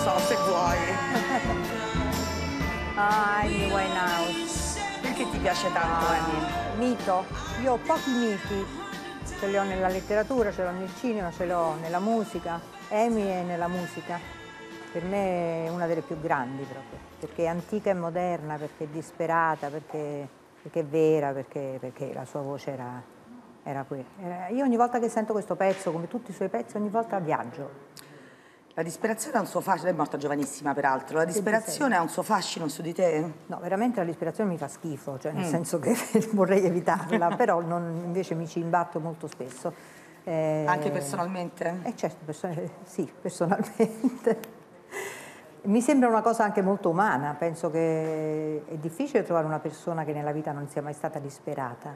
so se vuoi. Amy Winehouse. Perché ti piace tanto, Amy? Mito. Io ho pochi miti, ce li ho nella letteratura, ce l'ho nel cinema, ce l'ho nella musica. Amy è nella musica. Per me è una delle più grandi proprio, perché è antica e moderna, perché è disperata, perché è vera, perché la sua voce era quella. Io ogni volta che sento questo pezzo, come tutti i suoi pezzi, ogni volta viaggio. La disperazione ha un suo fascino, lei è morta giovanissima peraltro, la disperazione ha un suo fascino su di te? No, veramente la disperazione mi fa schifo, cioè nel senso che vorrei evitarla, però invece mi ci imbatto molto spesso. Anche personalmente? Certo, sì, personalmente. Mi sembra una cosa anche molto umana, penso che è difficile trovare una persona che nella vita non sia mai stata disperata.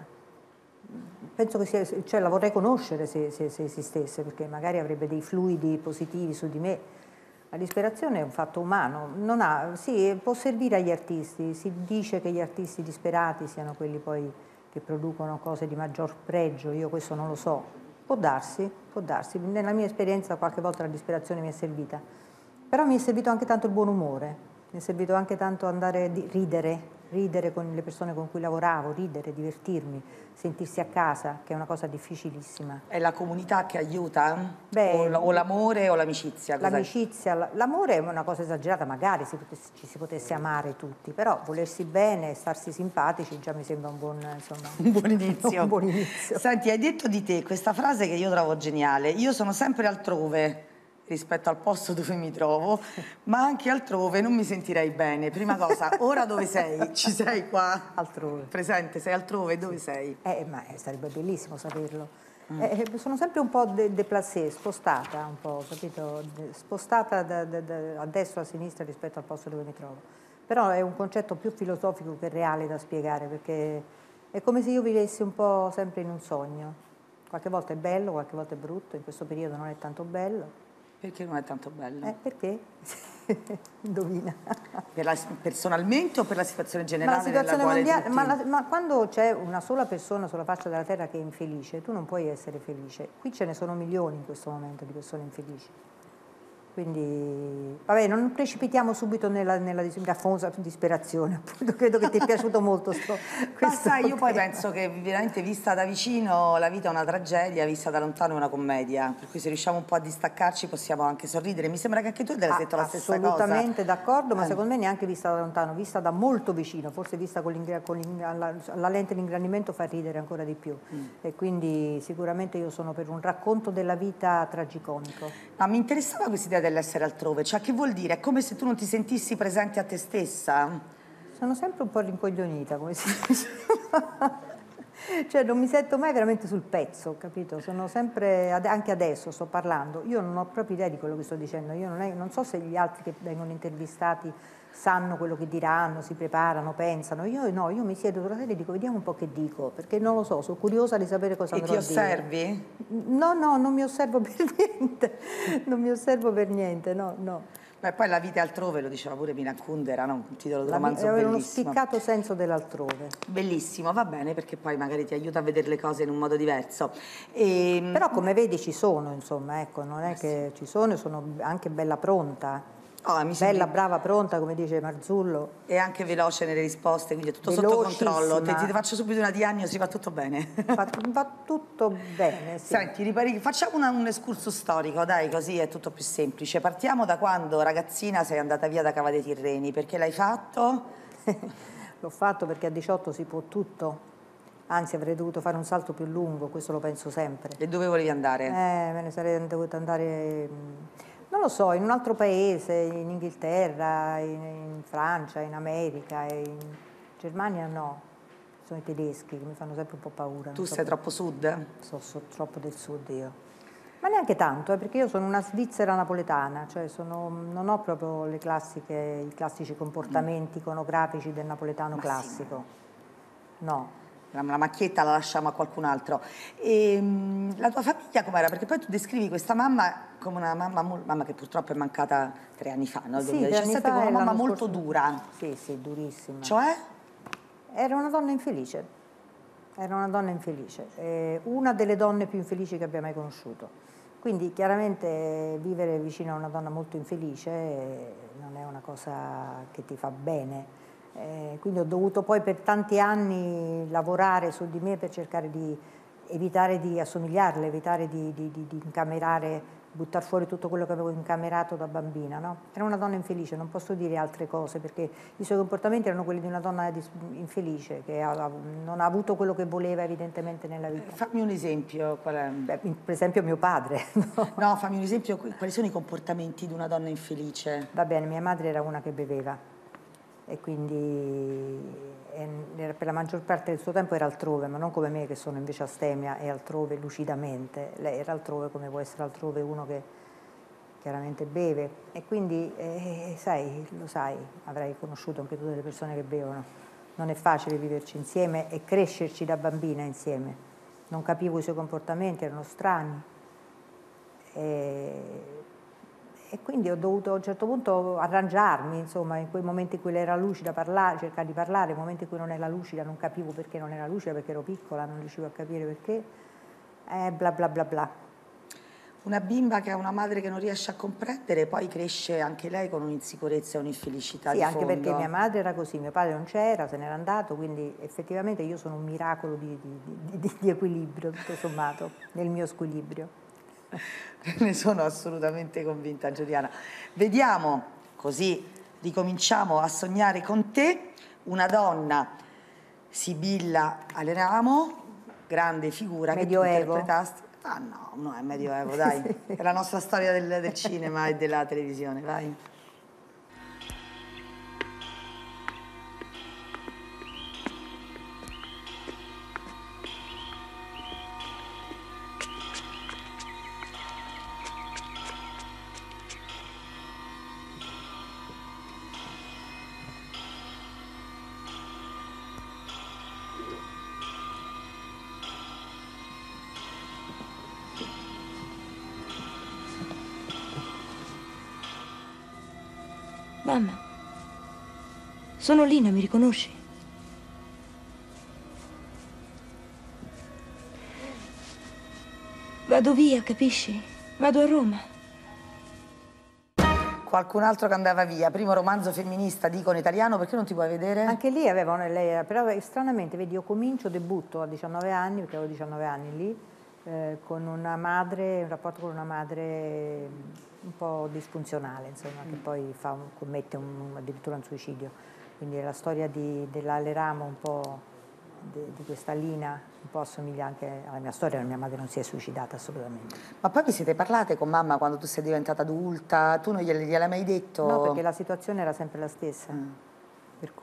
Penso che cioè la vorrei conoscere se esistesse, perché magari avrebbe dei fluidi positivi su di me. La disperazione è un fatto umano, sì, può servire agli artisti, si dice che gli artisti disperati siano quelli poi che producono cose di maggior pregio, io questo non lo so, può darsi, nella mia esperienza qualche volta la disperazione mi è servita, però mi è servito anche tanto il buon umore, mi è servito anche tanto andare a ridere con le persone con cui lavoravo, ridere, divertirmi, sentirsi a casa, che è una cosa difficilissima. È la comunità che aiuta? Beh, o l'amore o l'amicizia? L'amicizia, l'amore è una cosa esagerata, magari ci si potesse amare tutti, però volersi bene, starsi simpatici già mi sembra un buon, insomma, un buon inizio. Un buon inizio. Senti, hai detto di te questa frase che io trovo geniale: io sono sempre altrove rispetto al posto dove mi trovo, ma anche altrove non mi sentirei bene. Prima cosa, ora dove sei? Ci sei qua? Altrove. Presente, sei altrove? Dove sei? Ma sarebbe bellissimo saperlo. Sono sempre un po' déplacée, spostata un po', capito? Spostata a destra o a sinistra rispetto al posto dove mi trovo. Però è un concetto più filosofico che reale da spiegare, perché è come se io vivessi un po' sempre in un sogno. Qualche volta è bello, qualche volta è brutto, in questo periodo non è tanto bello. Perché non è tanto bello? Perché? Indovina. Personalmente o per la situazione generale? Ma la situazione mondiale, ma quando c'è una sola persona sulla faccia della terra che è infelice, tu non puoi essere felice. Qui ce ne sono milioni in questo momento di persone infelici. Quindi, vabbè, non precipitiamo subito nella famosa disperazione, appunto. Credo che ti è piaciuto molto questo sai, io tema. poi penso che veramente vista da vicino la vita è una tragedia, vista da lontano è una commedia, per cui se riusciamo un po' a distaccarci possiamo anche sorridere. Mi sembra che anche tu abbia detto la stessa cosa. Assolutamente d'accordo, ma secondo me neanche vista da lontano, vista da molto vicino, forse vista alla lente di ingrandimento fa ridere ancora di più. E quindi sicuramente io sono per un racconto della vita tragicomico. Ma mi interessava questa idea dell'essere altrove, cioè che vuol dire? È come se tu non ti sentissi presente a te stessa? Sono sempre un po' rincoglionita, come si dice. Cioè non mi sento mai veramente sul pezzo, capito? Sono sempre, anche adesso sto parlando, io non ho proprio idea di quello che sto dicendo, io non so se gli altri che vengono intervistati sanno quello che diranno, si preparano, pensano. Io no, io mi siedo sulla sedia e dico vediamo un po' che dico, perché non lo so, sono curiosa di sapere cosa andrò a dire. E ti osservi? No, non mi osservo per niente, non mi osservo per niente, no. Beh, poi la vita è altrove, lo diceva pure Mina Kundera, no? Un titolo di romanzo bellissimo. Uno spiccato senso dell'altrove. Bellissimo, va bene, perché poi magari ti aiuta a vedere le cose in un modo diverso. Però come vedi ci sono, insomma, ecco, non è che ci sono anche bella pronta. Bella, brava, pronta, come dice Marzullo. E anche veloce nelle risposte, quindi è tutto sotto controllo. Ti faccio subito una diagnosi, va tutto bene. Va tutto bene, sì. Senti, facciamo un escurso storico, dai, così è tutto più semplice. Partiamo da quando, ragazzina, sei andata via da Cava dei Tirreni. Perché l'hai fatto? L'ho fatto perché a 18 si può tutto. Anzi, avrei dovuto fare un salto più lungo, questo lo penso sempre. E dove volevi andare? Me ne sarei dovuta andare... Non lo so, in un altro paese, in Inghilterra, in Francia, in America, in Germania no, sono i tedeschi che mi fanno sempre un po' paura. Tu sei troppo sud? So troppo del sud io. Ma neanche tanto, perché io sono una svizzera napoletana, cioè non ho proprio i classici comportamenti iconografici del napoletano classico. Sì. No. La macchietta la lasciamo a qualcun altro. La tua famiglia com'era? Perché poi tu descrivi questa mamma come una mamma che purtroppo è mancata 3 anni fa, no? Nel 2017, come una mamma molto dura. Sì, durissima. Cioè? Era una donna infelice. Era una donna infelice. Una delle donne più infelici che abbia mai conosciuto. Quindi chiaramente vivere vicino a una donna molto infelice non è una cosa che ti fa bene. Quindi ho dovuto poi per tanti anni lavorare su di me per cercare di evitare di assomigliarle, evitare di incamerare, buttare fuori tutto quello che avevo incamerato da bambina, no? Era una donna infelice, non posso dire altre cose perché i suoi comportamenti erano quelli di una donna infelice che non ha avuto quello che voleva evidentemente nella vita. Fammi un esempio, qual è? Beh, per esempio mio padre. No, fammi un esempio, quali sono i comportamenti di una donna infelice? Va bene, mia madre era una che beveva e quindi per la maggior parte del suo tempo era altrove, ma non come me che sono invece astemia e altrove lucidamente. Lei era altrove come può essere altrove uno che chiaramente beve e quindi sai, lo sai, avrai conosciuto anche tutte le persone che bevono. Non è facile viverci insieme e crescerci da bambina insieme. Non capivo i suoi comportamenti, erano strani. E quindi ho dovuto a un certo punto arrangiarmi, insomma, in quei momenti in cui lei era lucida, parlare, cercare di parlare, nei momenti in cui non era lucida non capivo perché non era lucida, perché ero piccola, non riuscivo a capire perché, bla bla bla bla. Una bimba che ha una madre che non riesce a comprendere, poi cresce anche lei con un'insicurezza e un'infelicità di anche fondo. perché mia madre era così, mio padre non c'era, se n'era andato, quindi effettivamente io sono un miracolo di equilibrio, tutto sommato, nel mio squilibrio. Ne sono assolutamente convinta, Giuliana. Vediamo, così ricominciamo a sognare con te, una donna, Sibilla Aleramo, grande figura Medioevo. che tu interpretasti. Ah no, no è Medioevo, dai. Sì. È la nostra storia del cinema e della televisione, vai. Mamma, sono Lina, mi riconosci? Vado via, capisci? Vado a Roma. Qualcun altro che andava via, primo romanzo femminista, dico in italiano, perché non ti puoi vedere? Anche lì avevano, però stranamente, vedi, io debutto a 19 anni, perché avevo 19 anni lì, con una madre, un rapporto con una madre un po' disfunzionale, insomma, che poi commette addirittura un suicidio. Quindi è la storia dell'Aleramo, un po' di questa Lina, un po' assomiglia anche alla mia storia, la mia madre non si è suicidata assolutamente. Ma poi vi siete parlate con mamma quando tu sei diventata adulta? Tu non gliel'hai mai detto? No, perché la situazione era sempre la stessa, per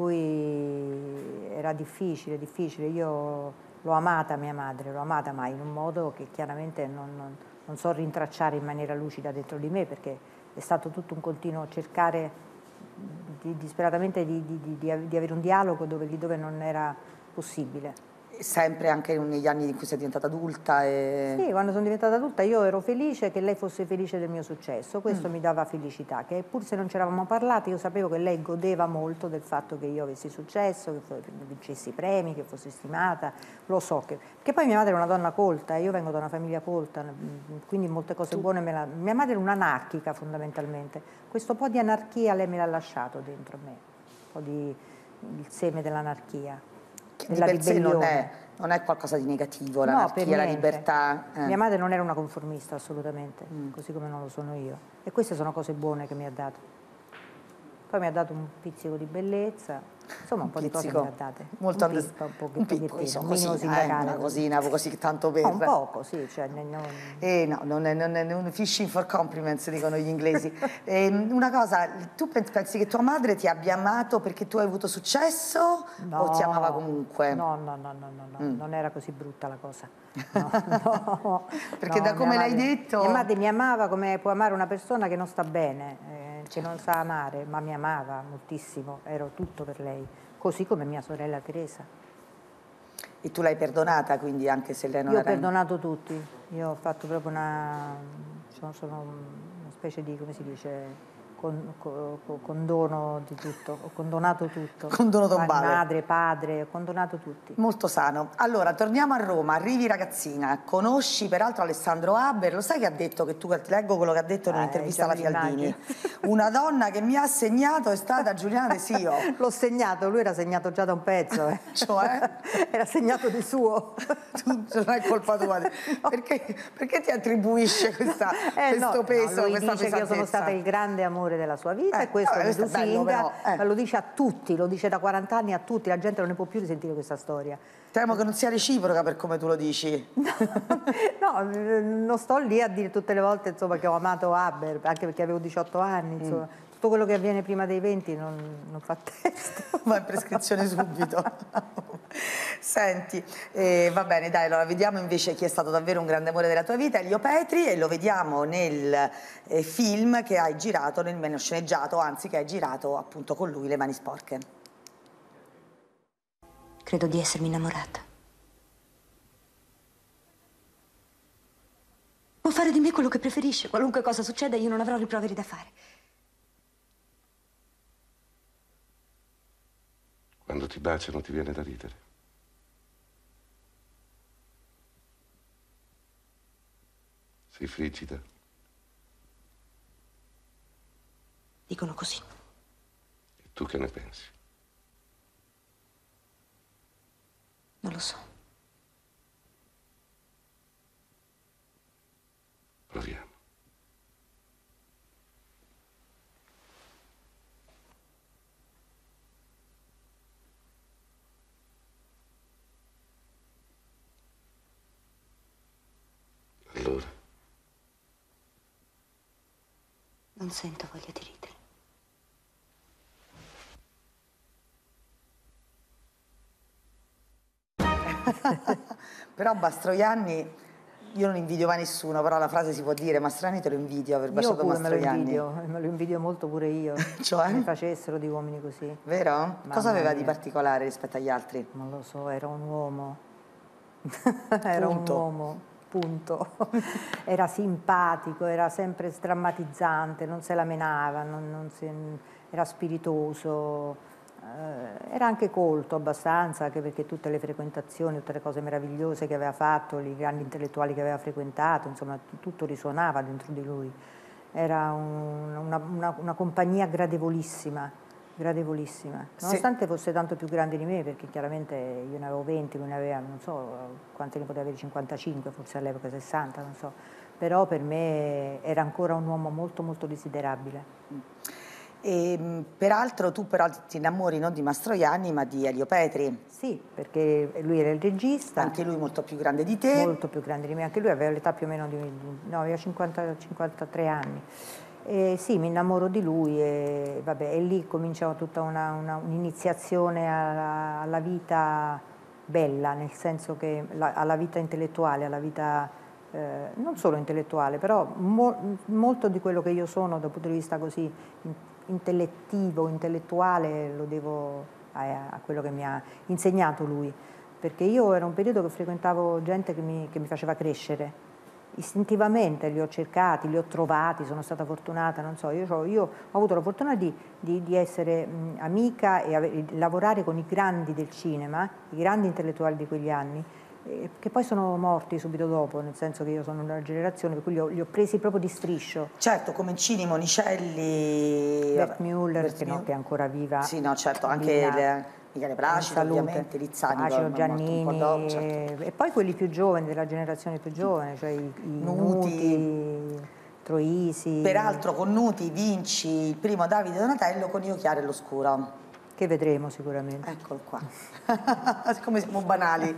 cui era difficile, difficile. Io l'ho amata mia madre, l'ho amata, ma in un modo che chiaramente non so rintracciare in maniera lucida dentro di me, perché è stato tutto un continuo cercare disperatamente di avere un dialogo lì dove non era possibile. Sempre anche negli anni in cui sei diventata adulta? Sì, quando sono diventata adulta io ero felice che lei fosse felice del mio successo, questo mi dava felicità, che pur se non ci eravamo parlati io sapevo che lei godeva molto del fatto che io avessi successo, che vincessi premi, che fossi stimata, lo so, che poi mia madre è una donna colta, io vengo da una famiglia colta, quindi molte cose buone mia madre è un'anarchica fondamentalmente, questo po' di anarchia lei me l'ha lasciato dentro me, un po' il seme dell'anarchia. Di per sé non è qualcosa di negativo, l'anarchia, la libertà. Mia madre non era una conformista assolutamente, così come non lo sono io. E queste sono cose buone che mi ha dato. Poi mi ha dato un pizzico di bellezza, insomma un po' di cose me le ha date. Molto un picco, insomma, una cosina così tanto per... un poco, sì. Cioè, no, non è un fishing for compliments, dicono gli inglesi. Una cosa, tu pensi che tua madre ti abbia amato perché tu hai avuto successo o ti amava comunque? No, non era così brutta la cosa. No, perché da come l'hai detto... Mia madre mi amava come può amare una persona che non sta bene. Che non sa amare, ma mi amava moltissimo, ero tutto per lei, così come mia sorella Teresa. E tu l'hai perdonata, quindi, anche se lei non era... Io ho perdonato tutti, io ho fatto proprio sono una specie di, come si dice, condono di tutto, ho condonato tutto. Condono tombale. Madre, padre, ho condonato tutti. Molto sano. Allora, torniamo a Roma, arrivi ragazzina, conosci peraltro Alessandro Haber, lo sai che ha detto, che tu ti leggo quello che ha detto in un'intervista alla Fialdini? Una donna che mi ha segnato è stata Giuliana De Sio. L'ho segnato, lui era segnato già da un pezzo. Cioè? Era segnato di suo. Non è colpa tua. No. Perché ti attribuisce questo peso, lui questa dice pesantezza? che io sono stata il grande amore della sua vita e questo è bello, però, ma lo dice a tutti, lo dice da 40 anni a tutti, la gente non ne può più risentire questa storia. Temo che non sia reciproca per come tu lo dici. No, non sto lì a dire tutte le volte, insomma, che ho amato Haber, anche perché avevo 18 anni, insomma. Tutto quello che avviene prima dei 20 non fa testo. Va in prescrizione subito. Senti, va bene, dai, allora vediamo invece chi è stato davvero un grande amore della tua vita, Elio Petri, e lo vediamo nel film che hai girato, nel sceneggiato, anzi che hai girato appunto con lui, Le mani sporche. Credo di essermi innamorata. Può fare di me quello che preferisce, qualunque cosa succeda io non avrò riproveri da fare. Quando ti baciano ti viene da ridere. Sei frigida. Dicono così. E tu che ne pensi? Non lo so. Proviamo. Allora? Non sento voglia di ridere. Però Mastroianni, io non invidio mai nessuno, però la frase si può dire, Mastroianni te lo invidio aver baciato Mastroianni. Me lo invidio molto pure io. Cioè? Mi facessero di uomini così. Vero? Mamma Cosa aveva di mia. particolare rispetto agli altri? Non lo so, era un uomo. Era Punto. un uomo, punto. Era simpatico, era sempre strammatizzante, non se la menava, era spiritoso. Era anche colto abbastanza, anche perché tutte le frequentazioni, tutte le cose meravigliose che aveva fatto, i grandi intellettuali che aveva frequentato, insomma tutto risuonava dentro di lui. Era una compagnia gradevolissima, gradevolissima, nonostante fosse tanto più grande di me, perché chiaramente io ne avevo 20, lui ne aveva, non so quanti ne poteva avere, 55, forse all'epoca 60, non so, però per me era ancora un uomo molto molto desiderabile. E, peraltro tu però ti innamori non di Mastroianni ma di Elio Petri. Sì, perché lui era il regista. Anche lui molto più grande di te. Molto più grande di me, anche lui aveva l'età più o meno no, aveva 53 anni. E sì, mi innamoro di lui e, vabbè, e lì comincia tutta un'iniziazione alla vita bella, nel senso che alla vita intellettuale, alla vita non solo intellettuale, però molto di quello che io sono dal punto di vista così intellettivo, intellettuale, lo devo a quello che mi ha insegnato lui, perché io era un periodo che frequentavo gente che mi faceva crescere. Istintivamente li ho cercati, li ho trovati, sono stata fortunata, non so, io ho avuto la fortuna di essere amica e lavorare con i grandi del cinema, i grandi intellettuali di quegli anni, che poi sono morti subito dopo, nel senso che io sono una generazione per cui li ho presi proprio di striscio. Certo, come Cini, Monicelli, Bert Müller, che è ancora viva. Sì, no, certo, anche Michele Placido, ovviamente, Lizzani, Placido, Giannini, un po' dopo, certo. E poi quelli più giovani, della generazione più giovane, cioè i Nuti, Troisi. Peraltro con Nuti vinci il primo Davide Donatello con Io Chiaro e l'Oscuro. Che vedremo sicuramente. Eccolo qua. Come siamo banali.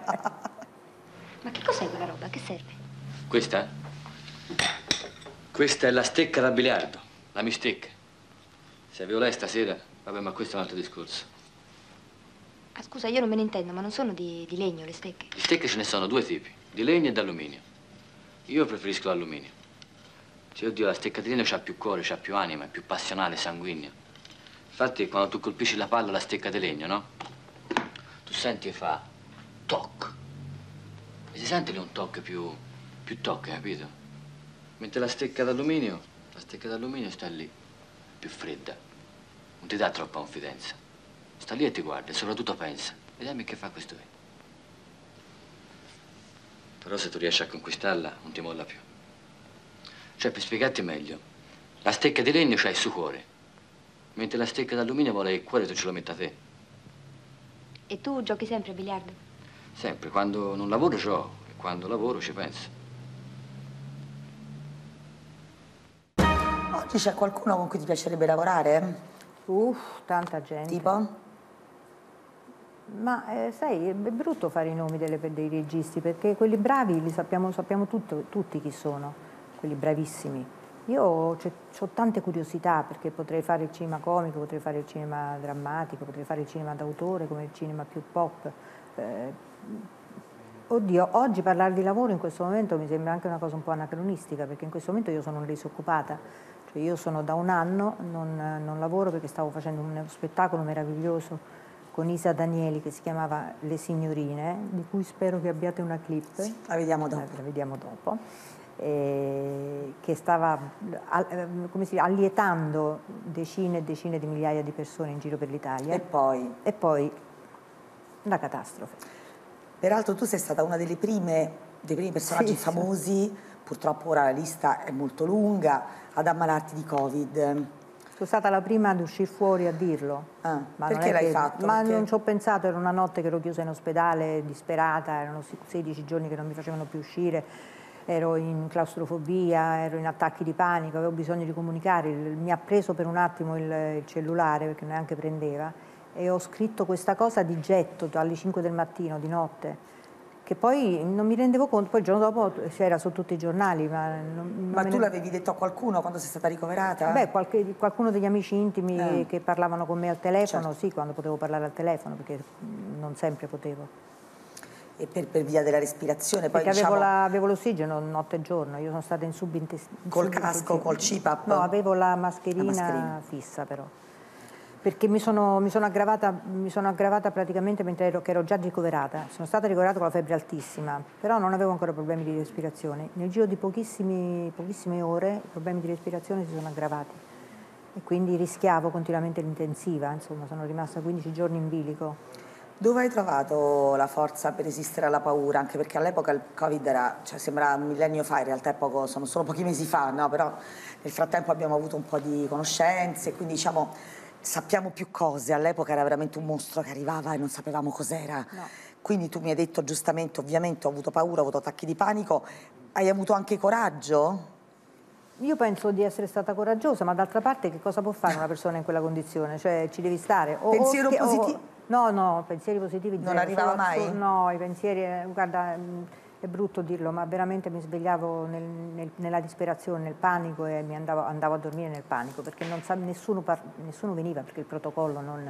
Ma che cos'è quella roba? Che serve? Questa? Questa è la stecca da biliardo, la mistecca. Se avevo lei stasera, vabbè, ma questo è un altro discorso. Ah, scusa, io non me ne intendo, ma non sono di legno le stecche. Di stecche ce ne sono due tipi, di legno e d'alluminio. Io preferisco l'alluminio. Cioè, oddio, la stecca di legno c'ha più cuore, c'ha più anima, è più passionale, sanguigna. Infatti, quando tu colpisci la palla alla stecca di legno, no? Tu senti che fa toc. E si sente lì un toc più toc, capito? Mentre la stecca d'alluminio sta lì. più fredda. Non ti dà troppa confidenza. Sta lì e ti guarda e soprattutto pensa. Vediamo che fa questo qui. Però se tu riesci a conquistarla, non ti molla più. Cioè, per spiegarti meglio, la stecca di legno c'ha il suo cuore, mentre la stecca d'alluminio vuole che il cuore tu ce lo metta a te. E tu giochi sempre a biliardo? Sempre, quando non lavoro gioco e quando lavoro ci penso. Oggi c'è qualcuno con cui ti piacerebbe lavorare? Tanta gente. Tipo? Ma sai, è brutto fare i nomi dei registi, perché quelli bravi li sappiamo tutti chi sono, quelli bravissimi. Io ho tante curiosità, perché potrei fare il cinema comico, potrei fare il cinema drammatico, potrei fare il cinema d'autore, come il cinema più pop. Oddio, oggi parlare di lavoro in questo momento mi sembra anche una cosa un po' anacronistica, perché in questo momento io sono una disoccupata. Cioè io sono da un anno, non lavoro perché stavo facendo uno spettacolo meraviglioso con Isa Danieli che si chiamava Le Signorine, di cui spero che abbiate una clip. Sì, la vediamo dopo. La vediamo dopo. Che stava come si dice, allietando decine e decine di migliaia di persone in giro per l'Italia. E poi la catastrofe. Peraltro tu sei stata una dei primi personaggi famosi, purtroppo ora la lista è molto lunga, ad ammalarti di Covid. Sono stata la prima ad uscire fuori a dirlo. Ma perché l'hai fatto? Ma perché? non ci ho pensato, era una notte che ero chiusa in ospedale, disperata, erano 16 giorni che non mi facevano più uscire, ero in claustrofobia, ero in attacchi di panico, avevo bisogno di comunicare, mi ha preso per un attimo il cellulare perché neanche prendeva e ho scritto questa cosa di getto alle 5 del mattino, di notte, che poi non mi rendevo conto, poi il giorno dopo era su tutti i giornali. Ma tu l'avevi detto a qualcuno quando sei stata ricoverata? Beh, qualcuno degli amici intimi che parlavano con me al telefono, certo. Sì, quando potevo parlare al telefono, perché non sempre potevo. E per via della respirazione? Poi, perché diciamo, avevo l'ossigeno notte e giorno, io sono stata in subintestinale. Col casco, col CPAP? No, avevo la mascherina fissa però. Perché mi sono aggravata praticamente mentre ero già ricoverata. Sono stata ricoverata con la febbre altissima, però non avevo ancora problemi di respirazione. Nel giro di pochissime ore i problemi di respirazione si sono aggravati e quindi rischiavo continuamente l'intensiva, insomma sono rimasta 15 giorni in bilico. Dove hai trovato la forza per resistere alla paura? Anche perché all'epoca il Covid era, cioè sembra un millennio fa, in realtà sono solo pochi mesi fa, no? Però nel frattempo abbiamo avuto un po' di conoscenze, quindi diciamo sappiamo più cose. All'epoca era veramente un mostro che arrivava e non sapevamo cos'era. No. Quindi tu mi hai detto giustamente, ovviamente ho avuto paura, ho avuto attacchi di panico. Hai avuto anche coraggio? Io penso di essere stata coraggiosa, ma d'altra parte che cosa può fare una persona in quella condizione? Cioè ci devi stare. Pensiero positivo? No, pensieri positivi. Non arrivava mai? No, i pensieri, guarda, è brutto dirlo, ma veramente mi svegliavo nella disperazione, nel panico e andavo a dormire nel panico, perché nessuno veniva, perché il protocollo non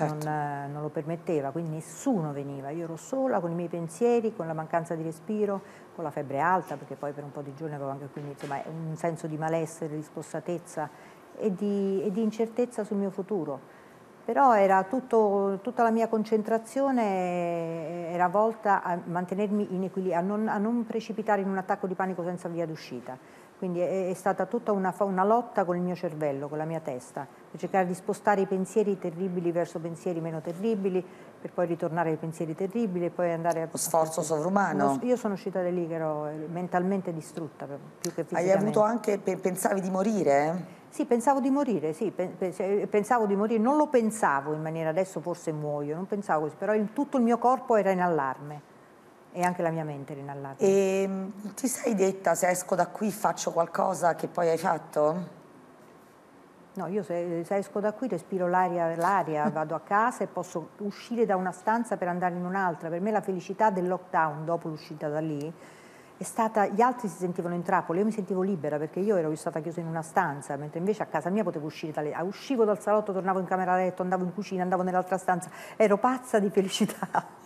lo permetteva, quindi nessuno veniva. Io ero sola con i miei pensieri, con la mancanza di respiro, con la febbre alta, perché poi per un po' di giorni avevo anche quindi insomma, un senso di malessere, di spossatezza e di incertezza sul mio futuro. Però era tutta la mia concentrazione era volta a mantenermi in equilibrio, a non precipitare in un attacco di panico senza via d'uscita. Quindi è stata tutta una lotta con il mio cervello, con la mia testa, per cercare di spostare i pensieri terribili verso pensieri meno terribili, per poi ritornare ai pensieri terribili e poi andare a... Lo sforzo sovrumano? Io sono uscita da lì che ero mentalmente distrutta, più che fisicamente. Hai avuto anche, pensavi di morire? Sì, pensavo di morire, pensavo di morire, non lo pensavo in maniera adesso forse muoio, non pensavo così, però tutto il mio corpo era in allarme e anche la mia mente era in allarme. E ti sei detta se esco da qui faccio qualcosa che poi hai fatto? No, io se esco da qui respiro l'aria, vado a casa e posso uscire da una stanza per andare in un'altra. Per me la felicità del lockdown dopo l'uscita da lì è stata, gli altri si sentivano in trappola, io mi sentivo libera perché io ero stata chiusa in una stanza, mentre invece a casa mia potevo uscire uscivo dal salotto, tornavo in camera letto, andavo in cucina, andavo nell'altra stanza, ero pazza di felicità.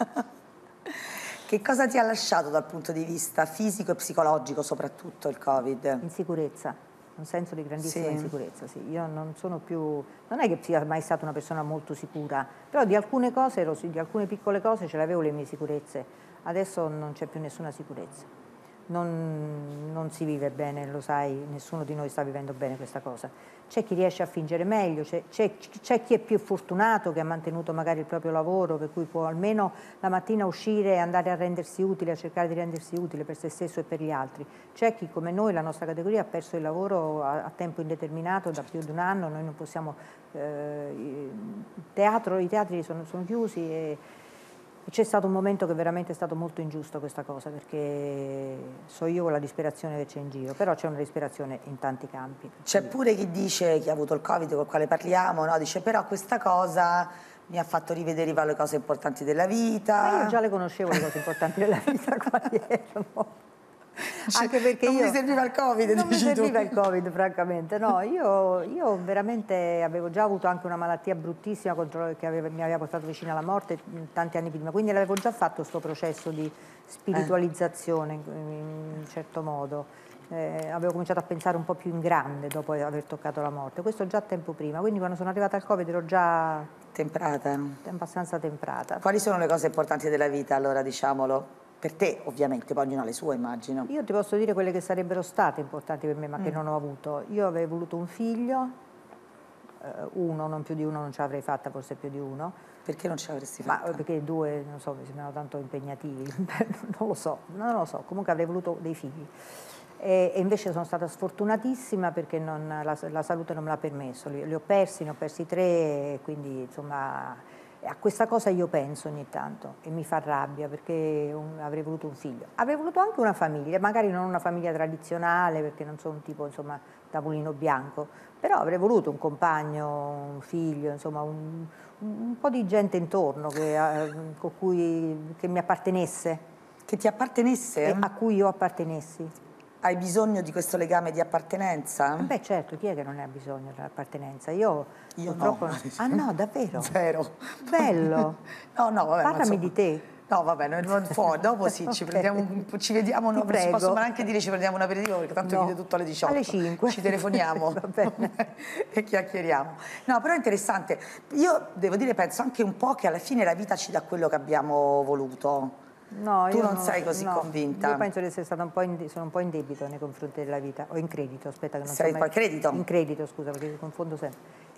Che cosa ti ha lasciato dal punto di vista fisico e psicologico soprattutto il Covid? Insicurezza, un senso di grandissima insicurezza, sì. Io non sono più, non è che sia mai stata una persona molto sicura, però di alcune cose, di alcune piccole cose ce l'avevo le mie sicurezze, adesso non c'è più nessuna sicurezza. non si vive bene, lo sai, nessuno di noi sta vivendo bene questa cosa. C'è chi riesce a fingere meglio, c'è chi è più fortunato, che ha mantenuto magari il proprio lavoro, per cui può almeno la mattina uscire e andare a rendersi utile, a cercare di rendersi utile per se stesso e per gli altri. C'è chi, come noi, la nostra categoria, ha perso il lavoro a tempo indeterminato da più di un anno, noi non possiamo, i teatri sono chiusi e c'è stato un momento che veramente è stato molto ingiusto questa cosa, perché so io la disperazione che c'è in giro, però c'è una disperazione in tanti campi. C'è pure chi dice, chi ha avuto il Covid, col quale parliamo, no? Dice però questa cosa mi ha fatto rivedere le cose importanti della vita. Ma io già le conoscevo le cose importanti della vita, quali erano. Anche perché non mi serviva il Covid, non mi serviva il Covid, francamente. No, io veramente avevo già avuto anche una malattia bruttissima che mi aveva portato vicino alla morte tanti anni prima, quindi l'avevo già fatto questo processo di spiritualizzazione in un certo modo. Avevo cominciato a pensare un po' più in grande dopo aver toccato la morte, questo già tempo prima, quindi quando sono arrivata al Covid ero già temprata. Abbastanza temprata. Quali sono le cose importanti della vita, allora, diciamolo? Per te, ovviamente, poi ognuno ha le sue, immagino. Io ti posso dire quelle che sarebbero state importanti per me, ma che non ho avuto. Io avevo voluto un figlio, uno, non più di uno, non ce l'avrei fatta, forse più di uno. Perché non ce l'avresti fatta? Ma perché due, non so, mi sembrano tanto impegnativi, non lo so, comunque avrei voluto dei figli. E invece sono stata sfortunatissima perché la salute non me l'ha permesso, li ho persi, ne ho persi 3, e quindi insomma a questa cosa io penso ogni tanto e mi fa rabbia perché avrei voluto un figlio. Avrei voluto anche una famiglia, magari non una famiglia tradizionale perché non sono un tipo insomma tavolino bianco, però avrei voluto un compagno, un figlio, insomma un po' di gente intorno che mi appartenesse. Che ti appartenesse? A cui io appartenessi. Hai bisogno di questo legame di appartenenza? Beh certo, chi è che non ne ha bisogno dell'appartenenza? Io purtroppo no. Ah no, davvero? Zero. Bello. No, vabbè. Parlami di te. No, vabbè, noi fuori, dopo sì, ci vediamo, non si possono anche dire ci prendiamo un aperitivo perché tanto chiude tutto alle 18. Alle 5. Ci telefoniamo. Va bene. E chiacchieriamo. No, però è interessante. Io devo dire, penso anche un po' che alla fine la vita ci dà quello che abbiamo voluto. No, tu non sei così convinta? Io penso di essere stata sono un po' in debito nei confronti della vita, o in credito, aspetta che non sei so mai... credito? In credito, scusa, perché mi confondo sempre.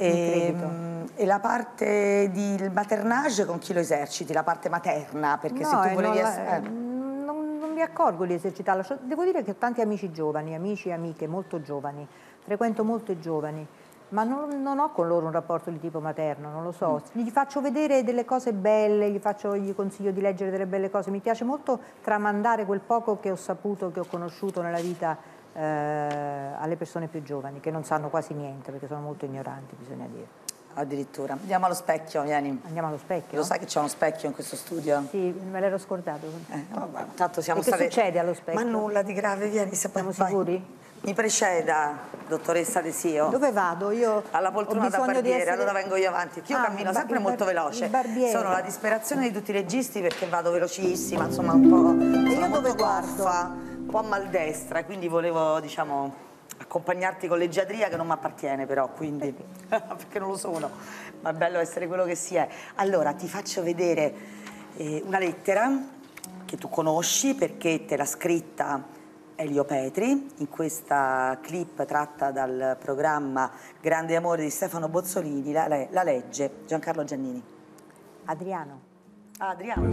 E la parte del maternage con chi lo eserciti? La parte materna? Perché se tu volevi essere... Non mi accorgo di esercitarla. Devo dire che ho tanti amici giovani, amici e amiche molto giovani, frequento molto giovani, ma non ho con loro un rapporto di tipo materno, non lo so. Gli faccio vedere delle cose belle, gli consiglio di leggere delle belle cose. Mi piace molto tramandare quel poco che ho saputo, che ho conosciuto nella vita alle persone più giovani, che non sanno quasi niente, perché sono molto ignoranti, bisogna dire. Addirittura. Andiamo allo specchio, vieni. Andiamo allo specchio? Lo sai che c'è uno specchio in questo studio? Sì, me l'ero scordato. Vabbè, tanto siamo che succede allo specchio? Ma nulla di grave, vieni. Siamo sicuri? Mi preceda, dottoressa De Sio. Dove vado? Io alla poltrona da barbiere, allora vengo io avanti. Io cammino sempre molto veloce. Sono la disperazione di tutti i registi perché vado velocissima, insomma un po'. E io dove guardo? Un po' a maldestra, quindi volevo, diciamo, accompagnarti con leggiadria che non mi appartiene però, quindi perché non lo sono, ma è bello essere quello che si è. Allora ti faccio vedere una lettera che tu conosci perché te l'ha scritta Elio Petri in questa clip tratta dal programma Grande Amore di Stefano Bozzolini. La legge Giancarlo Giannini. Adriano. Adriano.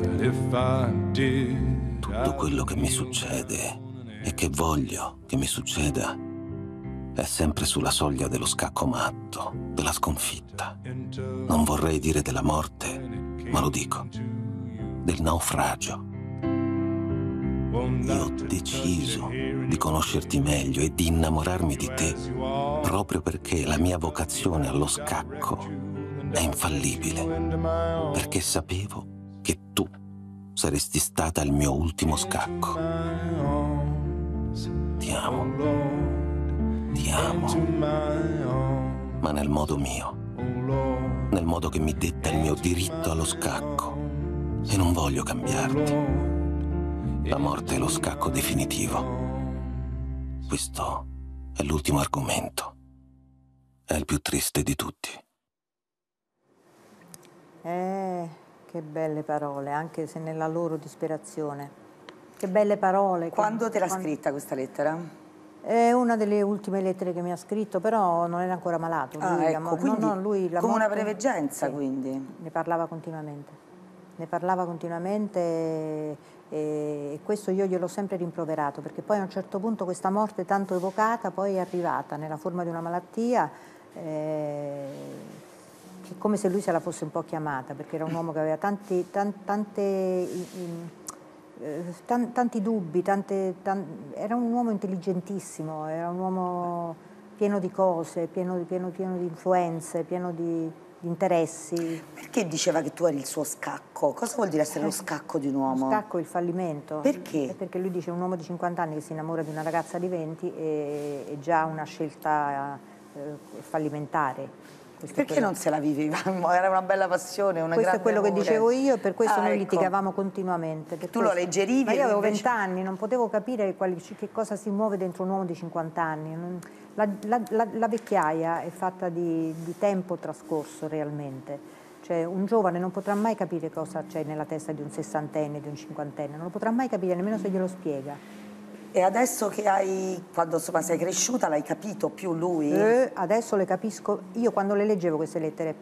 Tutto quello che mi succede e che voglio che mi succeda è sempre sulla soglia dello scacco matto, della sconfitta. Non vorrei dire della morte, ma lo dico, del naufragio. Io ho deciso di conoscerti meglio e di innamorarmi di te proprio perché la mia vocazione allo scacco è infallibile, perché sapevo che tu saresti stata il mio ultimo scacco. Ti amo, ma nel modo mio, nel modo che mi detta il mio diritto allo scacco, e non voglio cambiarti. La morte è lo scacco definitivo. Questo è l'ultimo argomento. È il più triste di tutti. Che belle parole, anche se nella loro disperazione. Che belle parole. Quando te l'ha scritta questa lettera? È una delle ultime lettere che mi ha scritto, però non era ancora malato. Lui, Ecco, quindi lui, la come una morte, preveggenza, sì, quindi. ne parlava continuamente. Ne parlava continuamente e questo io gliel'ho sempre rimproverato, perché poi a un certo punto questa morte tanto evocata poi è arrivata nella forma di una malattia, che come se lui se la fosse un po' chiamata, perché era un uomo che aveva tanti dubbi, era un uomo intelligentissimo, era un uomo pieno di cose, pieno di influenze, pieno di interessi. Perché diceva che tu eri il suo scacco? Cosa vuol dire essere lo scacco di un uomo? Lo scacco, il fallimento. Perché? Perché lui dice un uomo di 50 anni che si innamora di una ragazza di 20 è già una scelta fallimentare. Perché non se la viveva? Era una bella passione, una questo è quello amore. Che dicevo io, e per questo noi ecco. litigavamo continuamente. Tu lo alleggerivi? Ma io avevo invece... 20 anni, non potevo capire che cosa si muove dentro un uomo di 50 anni. La vecchiaia è fatta di tempo trascorso realmente. Cioè un giovane non potrà mai capire cosa c'è nella testa di un sessantenne, di un cinquantenne, non lo potrà mai capire nemmeno se glielo spiega. E adesso che quando insomma sei cresciuta, l'hai capito più lui? Adesso le capisco, io quando le leggevo queste lettere,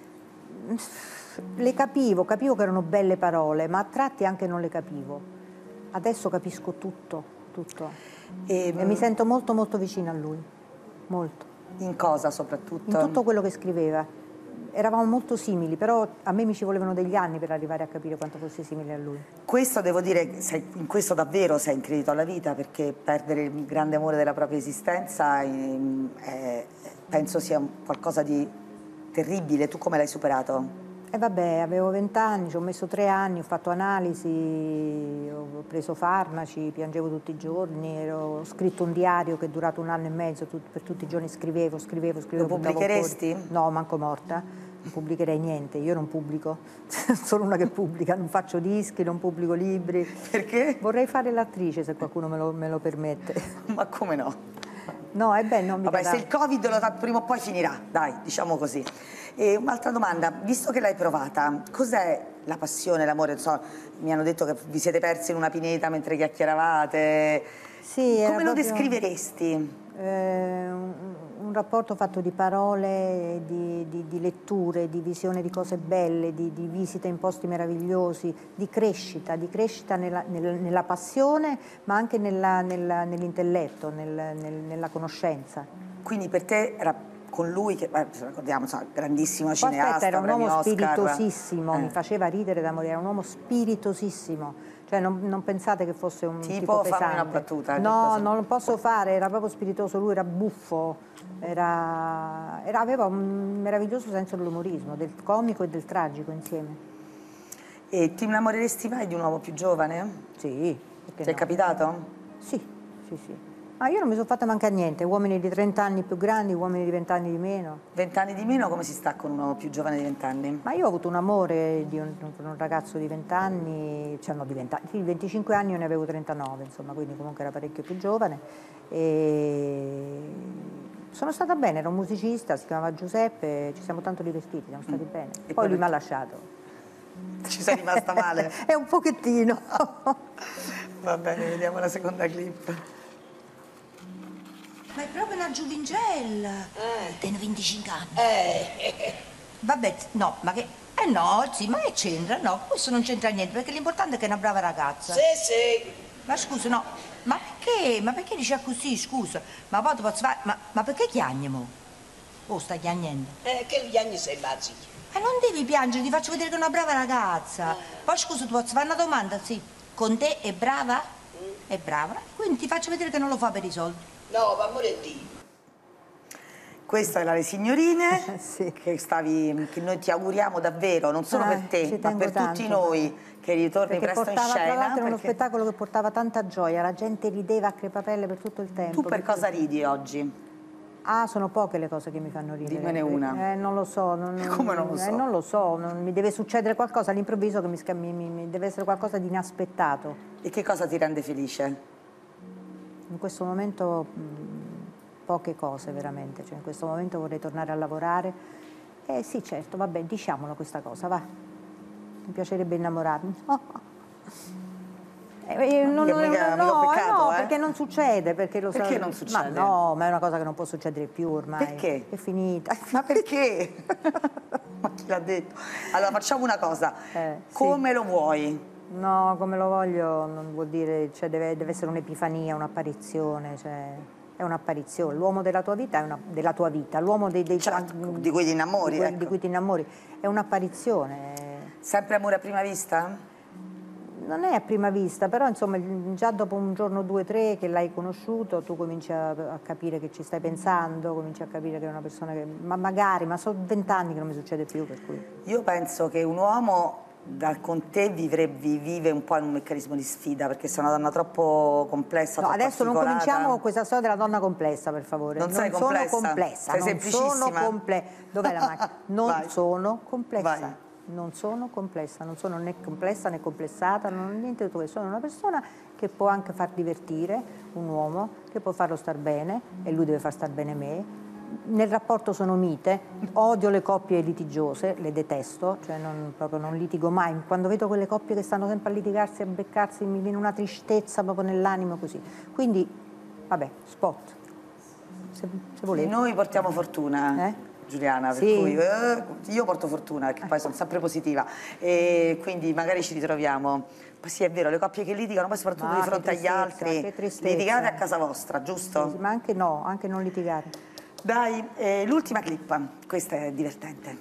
le capivo che erano belle parole, ma a tratti anche non le capivo. Adesso capisco tutto. E mi sento molto molto vicina a lui, molto. In cosa soprattutto? In tutto quello che scriveva. Eravamo molto simili, però a me mi ci volevano degli anni per arrivare a capire quanto fosse simile a lui. Questo devo dire, in questo davvero sei in credito alla vita, perché perdere il grande amore della propria esistenza penso sia qualcosa di terribile. Tu come l'hai superato? E vabbè, avevo 20 anni, ci ho messo 3 anni, ho fatto analisi, ho preso farmaci, piangevo tutti i giorni, ho scritto un diario che è durato 1 anno e mezzo, per tutti i giorni scrivevo. Lo pubblicheresti? No, manco morta, non pubblicherei niente, io non pubblico, sono una che pubblica, non faccio dischi, non pubblico libri. Perché? Vorrei fare l'attrice se qualcuno me lo permette. Ma come no? No, non mi Vabbè, se il Covid prima o poi finirà, dai, diciamo così. E un'altra domanda, visto che l'hai provata, cos'è la passione, l'amore? Mi hanno detto che vi siete persi in una pineta mentre chiacchieravate. Sì, come lo descriveresti? Un rapporto fatto di parole, di letture, di visione di cose belle, di visite in posti meravigliosi, di crescita nella passione, ma anche nell'intelletto, nella conoscenza. Quindi per te era con lui, che ricordiamo, grandissimo cineasta, era un uomo Oscar. spiritosissimo, mi faceva ridere da morire, era un uomo spiritosissimo. Cioè non pensate che fosse un tipo pesante. Fammi una battuta. No, non lo posso fare, era proprio spiritoso, lui era buffo, aveva un meraviglioso senso dell'umorismo, del comico e del tragico insieme. E ti innamoreresti mai di un uomo più giovane? Sì. Ti è capitato? Sì. Ma io non mi sono fatta mancare niente, uomini di 30 anni più grandi, uomini di 20 anni di meno. 20 anni di meno, come si sta con un uomo più giovane di 20 anni? Ma io ho avuto un amore di un ragazzo di 20 anni, cioè no, di 20 anni, sì, 25 anni io ne avevo 39, insomma, quindi comunque era parecchio più giovane. E sono stata bene, era un musicista, si chiamava Giuseppe, ci siamo tanto divertiti, siamo stati bene. E poi lui mi ha lasciato. Ci sei rimasta male? È un pochettino. Va bene, vediamo la seconda clip. Ma è proprio una giovingella. Tiene 25 anni. Vabbè, no, ma che... no, sì, ma che c'entra? No, questo non c'entra niente, perché l'importante è che è una brava ragazza. Sì. Ma scusa, no, ma perché? Ma perché dice così, scusa? Ma poi ti posso fare... Ma perché chiagni, mo? Oh, sta chiagnendo. Che chiagni sei bazzi? Non devi piangere, ti faccio vedere che è una brava ragazza. Poi scusa, ti posso fare una domanda, sì. Con te è brava? È brava? Quindi ti faccio vedere che non lo fa per i soldi. No, per amore di Dio. Questa è Le Signorine, Sì. che noi ti auguriamo davvero, non solo per te, ma per tanto. tutti noi, che ritorni Perché presto in portava, scena. tra l'altro, era uno perché... spettacolo che portava tanta gioia, la gente rideva a crepapelle per tutto il tempo. Tu per cosa ridi oggi? Sono poche le cose che mi fanno ridere. Dimmene una. Non lo so. Come non lo so? Non lo so, mi deve succedere qualcosa all'improvviso che mi deve essere qualcosa di inaspettato. E che cosa ti rende felice? In questo momento poche cose veramente, cioè in questo momento vorrei tornare a lavorare. Sì, certo, vabbè, diciamolo questa cosa, va. Mi piacerebbe innamorarmi. No, perché non succede, perché lo Perché non succede? Ma no, ma è una cosa che non può succedere più ormai. Perché? È finita. Ma perché? Ma chi l'ha detto? Allora facciamo una cosa, come lo vuoi? No, come lo voglio non vuol dire, cioè deve essere un'epifania, un'apparizione, cioè è un'apparizione. L'uomo della tua vita è della tua vita, l'uomo certo, di cui ti innamori, di cui ti innamori, è un'apparizione. Sempre amore a prima vista? Non è a prima vista, però insomma già dopo un giorno, 2, 3 che l'hai conosciuto, tu cominci a capire che ci stai pensando, cominci a capire che è una persona che... Ma magari, ma sono 20 anni che non mi succede più, per cui... Io penso che un uomo con te vive un po' in un meccanismo di sfida, perché sei una donna troppo complessa, no, troppo adesso non articolata. cominciamo con questa storia della donna complessa, per favore. Non sei complessa? Sono complessa. Sei non semplicissima? Sono Dov'è la macchina? Non Vai. sono complessa. Vai. Non sono complessa, non sono né complessa né complessata, non ho niente di tutto questo. Sono una persona che può anche far divertire un uomo, che può farlo star bene e lui deve far star bene me. Nel rapporto sono mite, odio le coppie litigiose, le detesto, cioè proprio non litigo mai. Quando vedo quelle coppie che stanno sempre a litigarsi, a beccarsi, mi viene una tristezza proprio nell'animo così. Quindi, vabbè, spot, se volete. Noi portiamo fortuna. Giuliana, per sì. Cui io porto fortuna perché poi sono sempre positiva e quindi magari ci ritroviamo. Poi sì, è vero, le coppie che litigano poi soprattutto di fronte agli altri, litigate a casa vostra, giusto? Sì, ma anche no, anche non litigare. Dai, l'ultima clip, questa è divertente.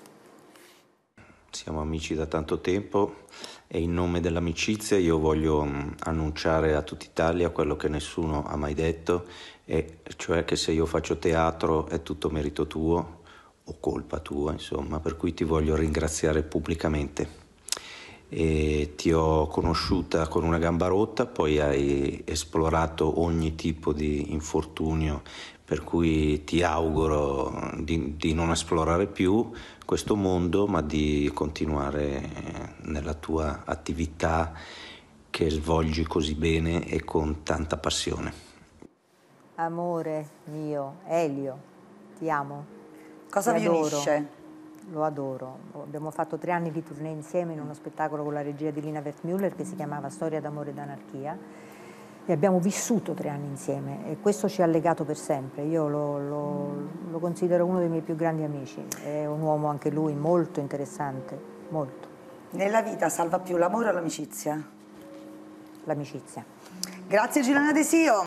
Siamo amici da tanto tempo e in nome dell'amicizia io voglio annunciare a tutta Italia quello che nessuno ha mai detto, e cioè che se io faccio teatro è tutto merito tuo o colpa tua, insomma, per cui ti voglio ringraziare pubblicamente. E ti ho conosciuta con una gamba rotta, poi hai esplorato ogni tipo di infortunio, per cui ti auguro di non esplorare più questo mondo, ma di continuare nella tua attività che svolgi così bene e con tanta passione. Amore mio, Elio, ti amo. Cosa vi unisce? Lo adoro. Abbiamo fatto 3 anni di tournée insieme in uno spettacolo con la regia di Lina Wertmüller che si chiamava Storia d'amore ed anarchia e abbiamo vissuto 3 anni insieme e questo ci ha legato per sempre. Io lo considero uno dei miei più grandi amici. È un uomo anche lui molto interessante, molto. Nella vita salva più l'amore o l'amicizia? L'amicizia. Grazie Giuliana De Sio.